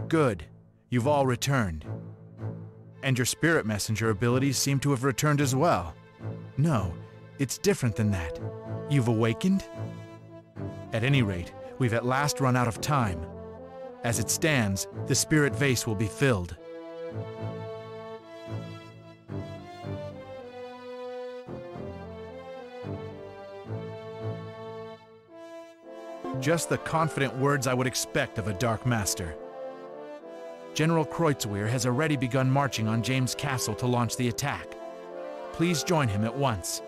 Good. You've all returned. And your spirit messenger abilities seem to have returned as well. No, it's different than that. You've awakened? At any rate, we've at last run out of time. As it stands, the spirit vase will be filled. Just the confident words I would expect of a Dark Master. General Kreutzwehr has already begun marching on James Castle to launch the attack. Please join him at once.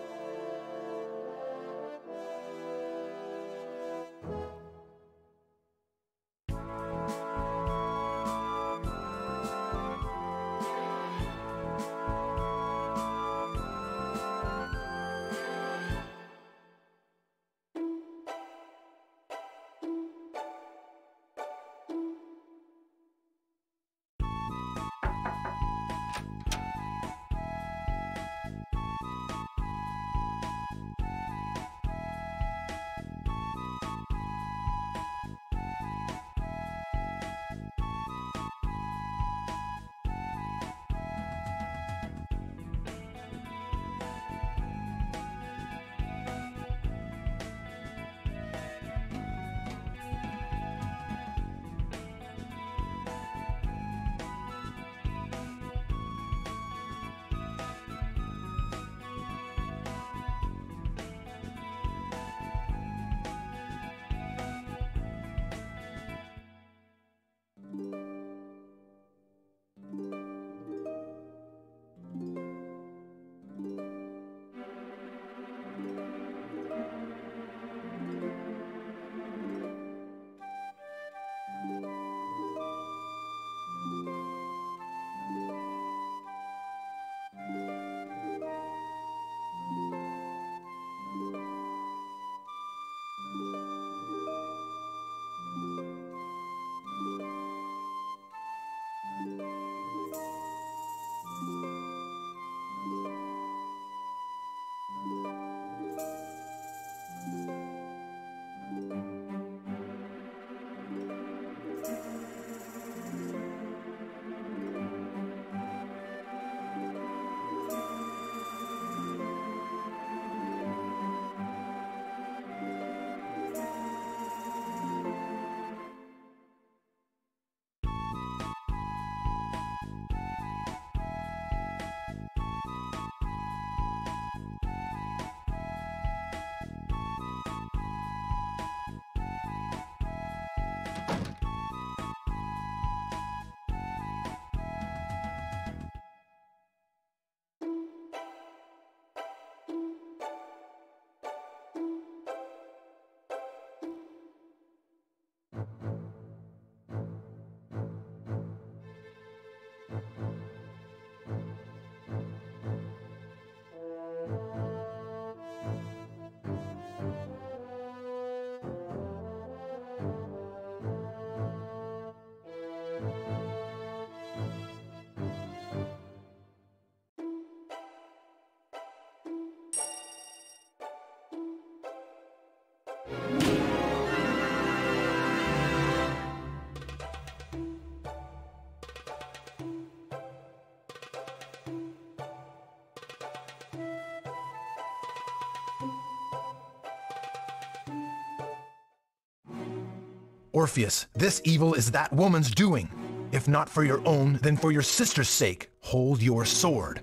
Orpheus, this evil is that woman's doing. If not for your own, then for your sister's sake, hold your sword.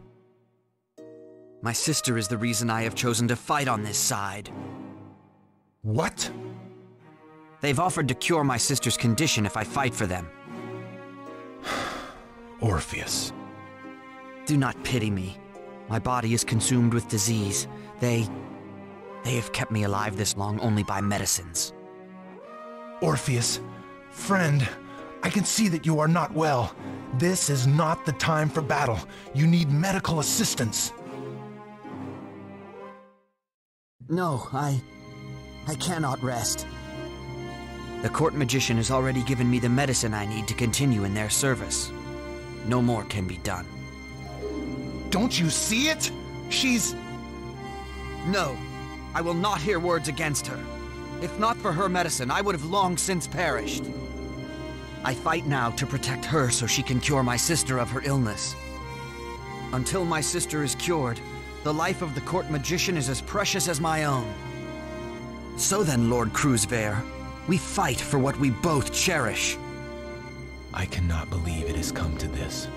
My sister is the reason I have chosen to fight on this side. What? They've offered to cure my sister's condition if I fight for them. Orpheus. Do not pity me. My body is consumed with disease. They have kept me alive this long only by medicines. Orpheus, friend, I can see that you are not well. This is not the time for battle. You need medical assistance. No, I cannot rest. The court magician has already given me the medicine I need to continue in their service. No more can be done. Don't you see it? She's... No, I will not hear words against her. If not for her medicine, I would have long since perished. I fight now to protect her so she can cure my sister of her illness. Until my sister is cured, the life of the court magician is as precious as my own. So then, Lord Cruzver, we fight for what we both cherish. I cannot believe it has come to this.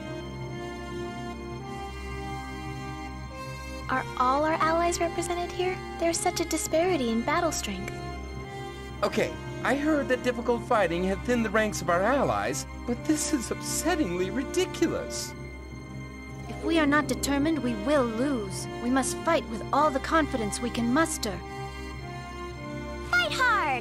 Are all our allies represented here? There's such a disparity in battle strength. Okay, I heard that difficult fighting had thinned the ranks of our allies, but this is upsettingly ridiculous. If we are not determined, we will lose. We must fight with all the confidence we can muster. Fight hard!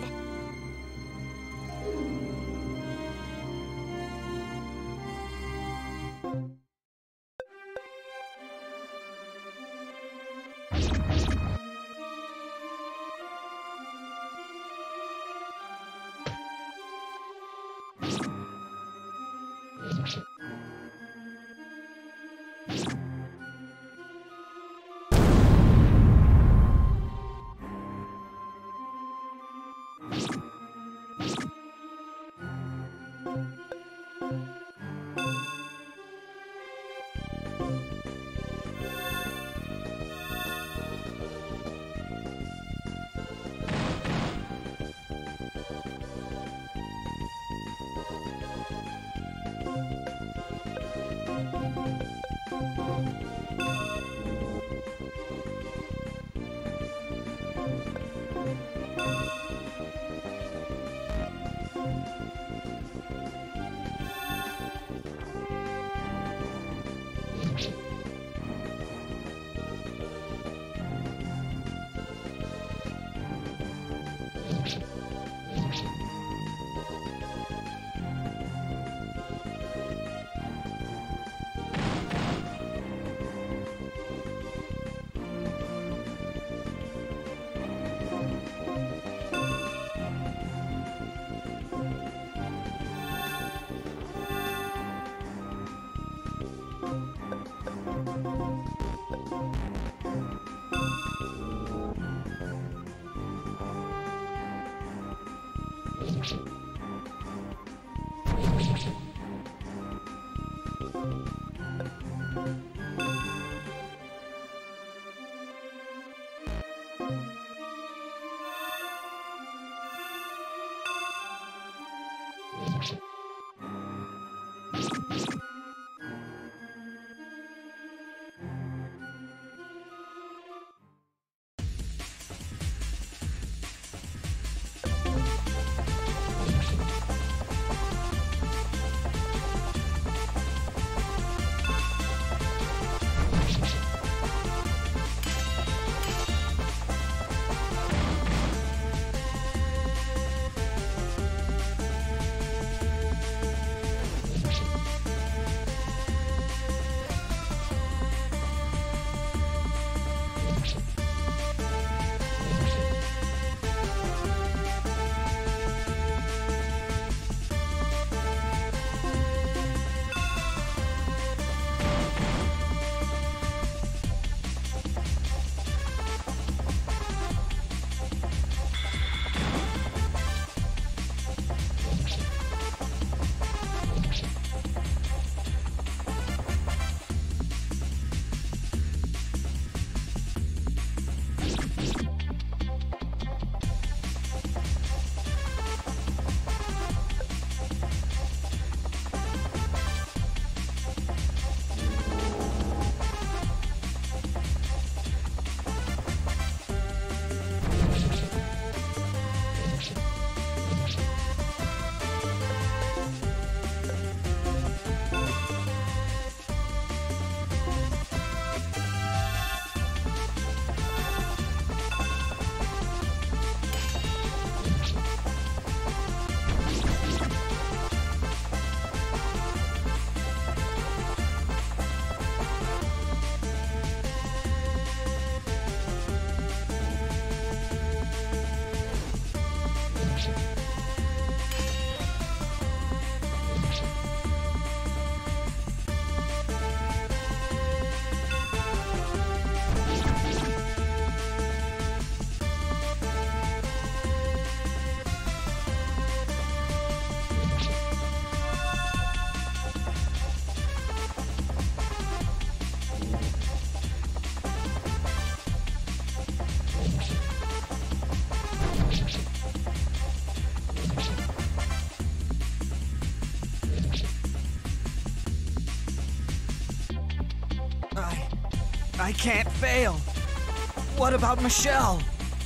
I can't fail. What about Michelle?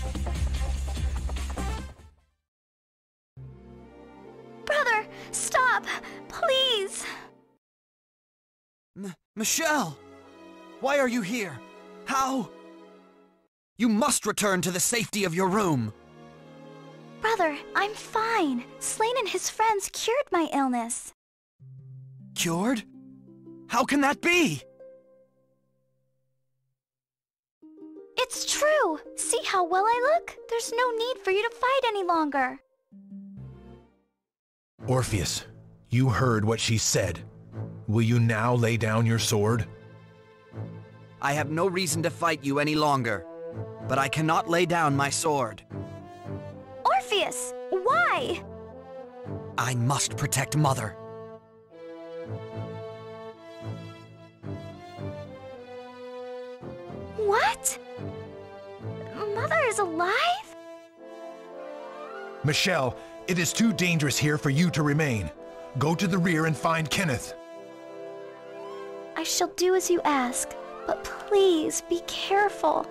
Brother, stop! Please! Michelle! Why are you here? How? You must return to the safety of your room. Brother, I'm fine. Slane and his friends cured my illness. Cured? How can that be? It's true! See how well I look? There's no need for you to fight any longer. Orpheus, you heard what she said. Will you now lay down your sword? I have no reason to fight you any longer, but I cannot lay down my sword. Orpheus! Why? I must protect Mother. What? Mother is alive? Michelle, it is too dangerous here for you to remain. Go to the rear and find Kenneth. I shall do as you ask, but please be careful.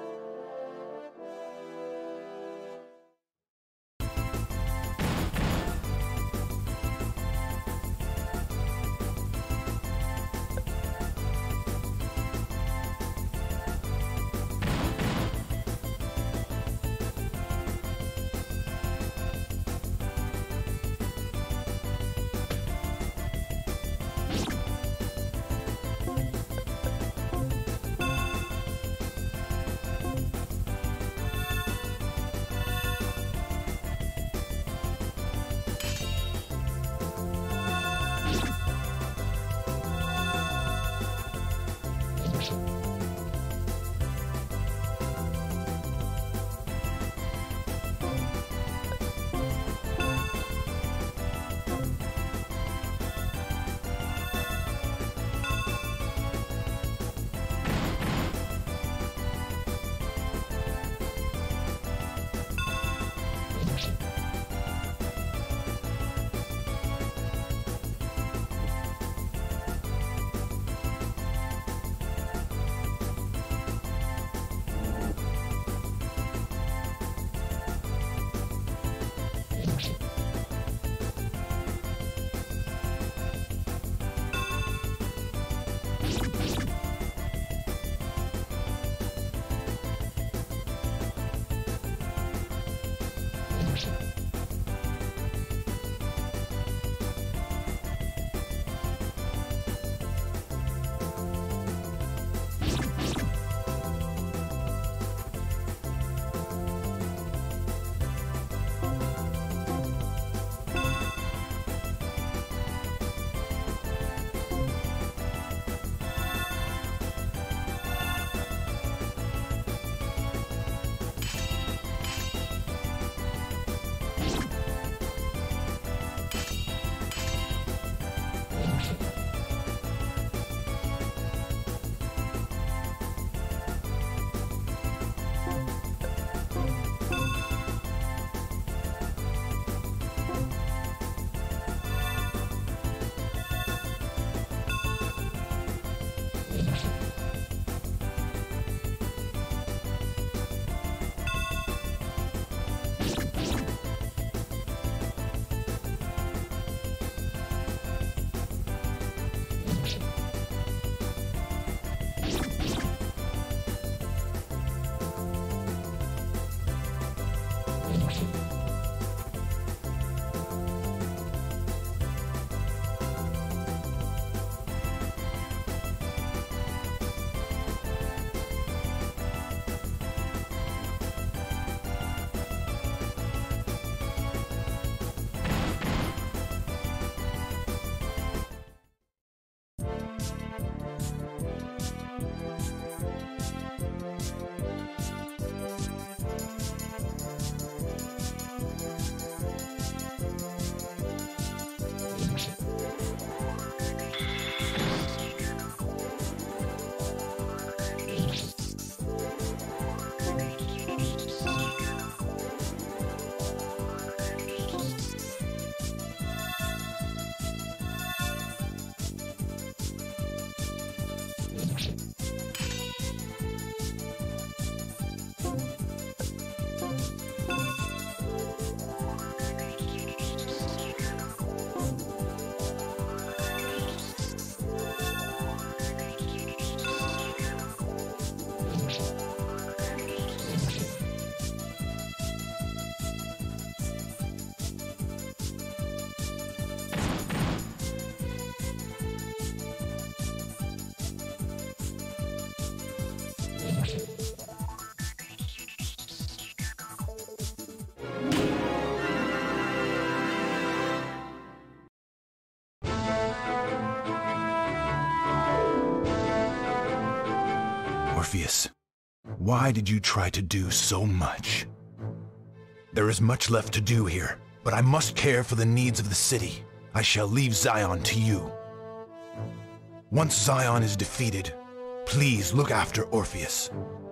Orpheus, why did you try to do so much? There is much left to do here, but I must care for the needs of the city. I shall leave Zion to you. Once Zion is defeated, please look after Orpheus.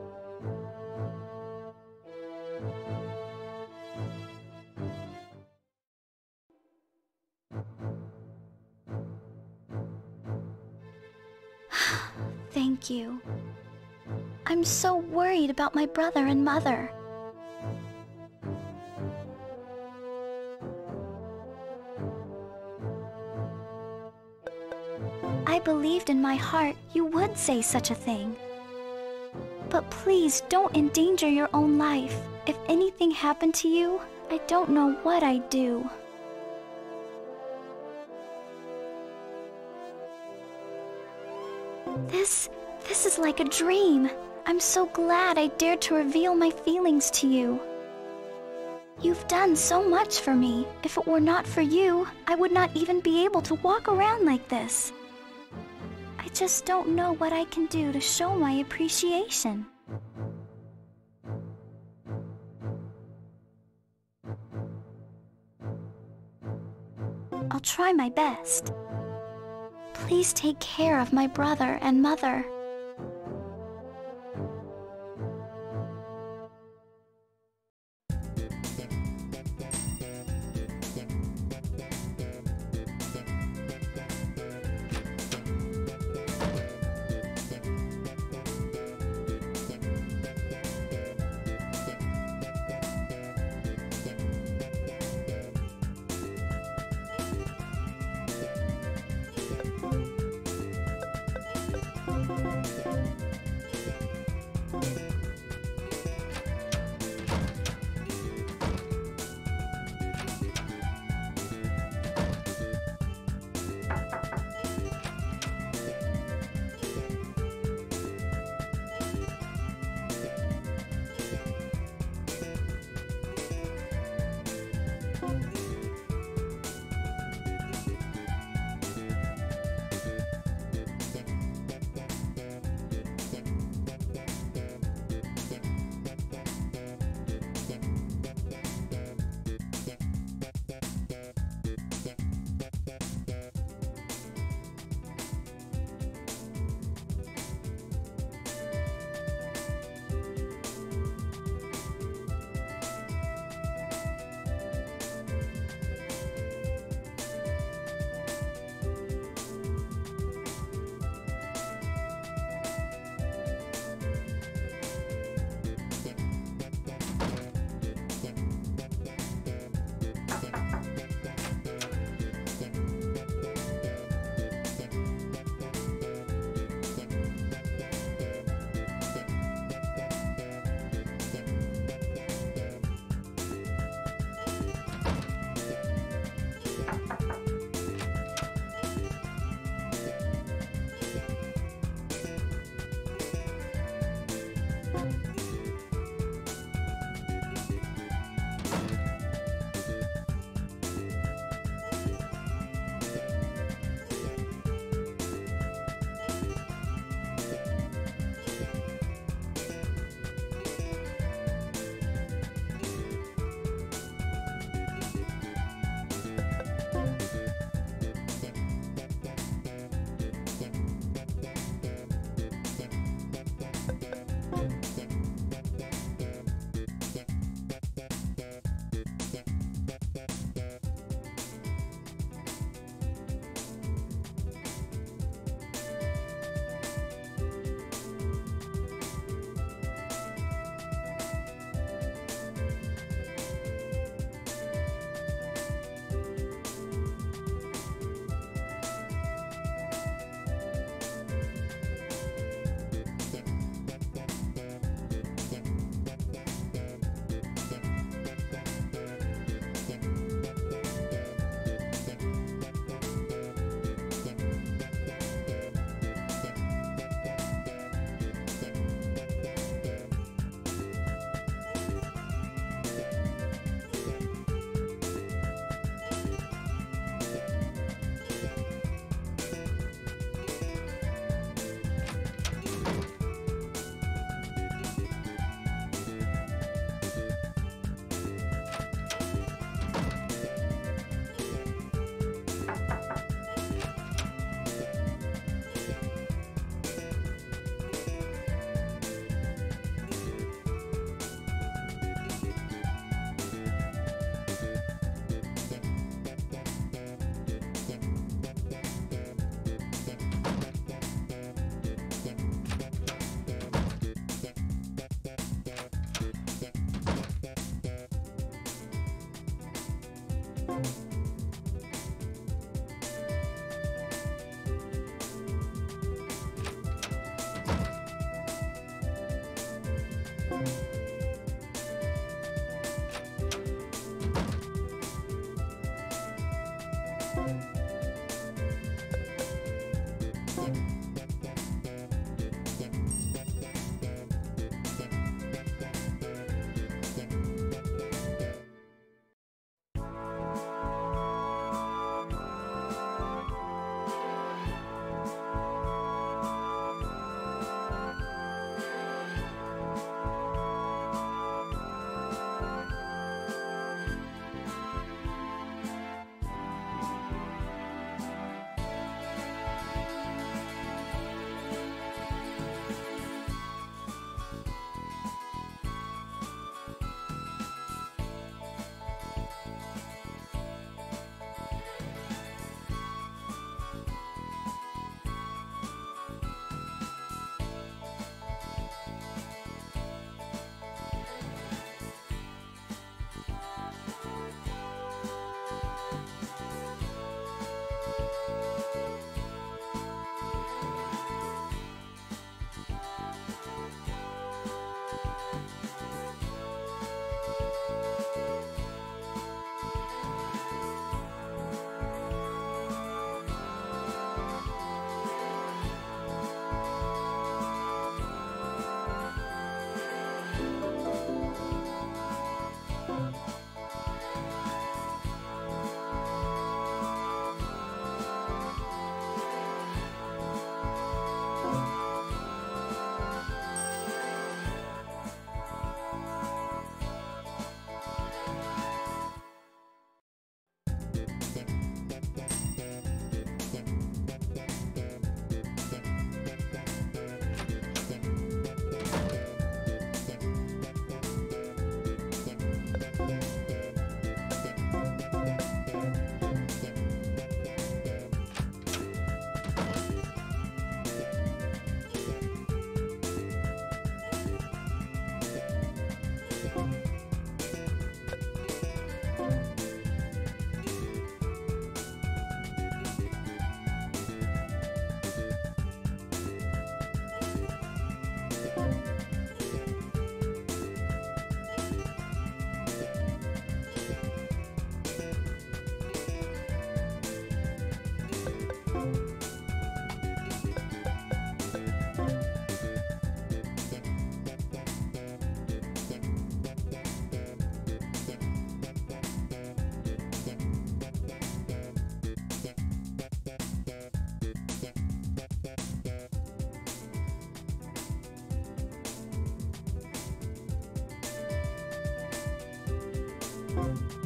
Thank you. I'm so worried about my brother and mother. I believed in my heart you would say such a thing. But please don't endanger your own life. If anything happened to you, I don't know what I'd do. This is like a dream. I'm so glad I dared to reveal my feelings to you. You've done so much for me. If it were not for you, I would not even be able to walk around like this. I just don't know what I can do to show my appreciation. I'll try my best. Please take care of my brother and mother. you